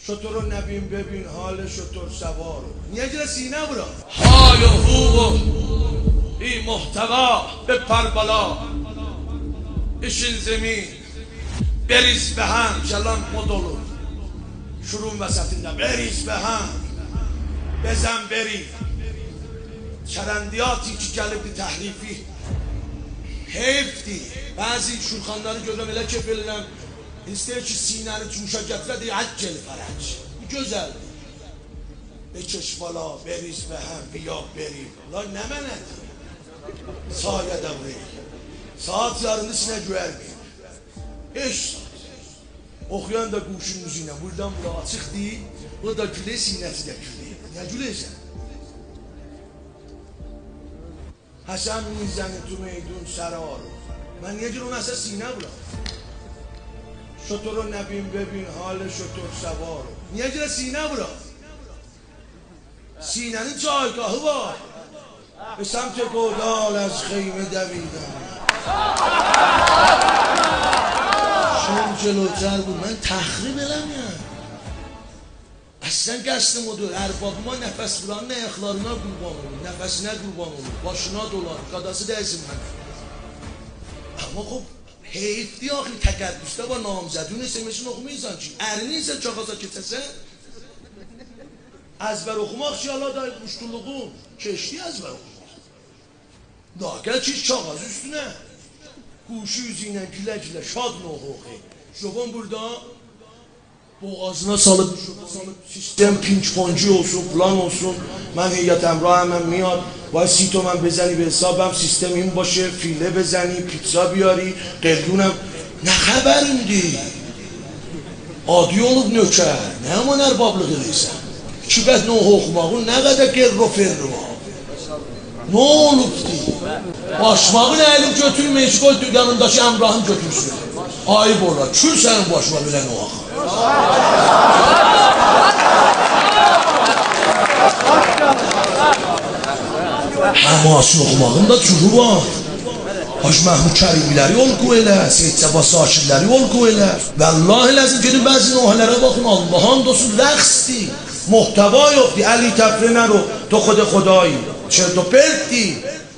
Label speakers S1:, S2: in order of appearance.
S1: شتر رو نبین ببین حال شتر سوار نیجل سینه برا
S2: حال و حقوق این محتوا به پربلا اشین زمین بریز به هم شلان مدولو شروع وسطinde بریز به هم بزن بری چرندیاتی که gelip تحریفی حیفتی بعضی شورخانları görürüm elə ki verirəm istəyir ki sinəni cuşa gətirə deyə عجل فرج gözəl بکش بالا بریز به هم بیا بریم la nə mənədir sahaya da buraya saat yarını sinə güərməyim 5 saat okuyan da quşun müziğine buradan bura açıq deyil bu da gülə sinəsi də gülə nə güləsən Hasan میزنه تو میدون سرا رو من یه جور اون اصلا سینه بودم شتر رو نبین ببین حال شتر سوار رو یه جور سینه بودم سینه این جایگاه با به سمت گودال از خیمه دویدم شون جلوتر بود من تخریب نمیام Aslen qəsdim odur, ərbabıma nəfəs vuran nə yaxlarına qurban olur, nəfəsinə qurban olur, başına dolar, qadası dəysin mənə. Amma xub, heyifdir axı təqəddüsdə var namzədun SMS-ini oxumayırsan ki, ərini isə çağaza keçəsən, əzbər oxumaq ki, Allah da müştulluğun, keçdi əzbər oxumaq. Nagəl ki, çağaz üstünə, quşu üzüylə gülə-gülə, şad noxuxi. Şoban burada, boğazına salıp sistem pinç poncu olsun falan olsun من هیئت همراه من میاد باید 30 تومن بزنی به حسابم سیستم این باشه فیله بزنی پیتزا بیاری قلیونم نه خبریم دی عادی olub nökər nə aman ərbablığı deyirsən kibət nə oxumağın nə qədər gerro ferro nə olub di başmağın əlim götürməyəcək qoy yanındakı əmrahın götürsün ayıb olar kül sənin başıma belə nə oxu Həması oxumağın da cürü var Hac Məhmud Kərimiləri olqu elə Seyyid Səba Sakirləri olqu elə Vəllahi ləzim gedin bəzi nohələrə baxın Allah'ın dostu rəqsdir Muhtəva yoxdur Əli təfrinə رو تو خود خدایی چرت و پرتی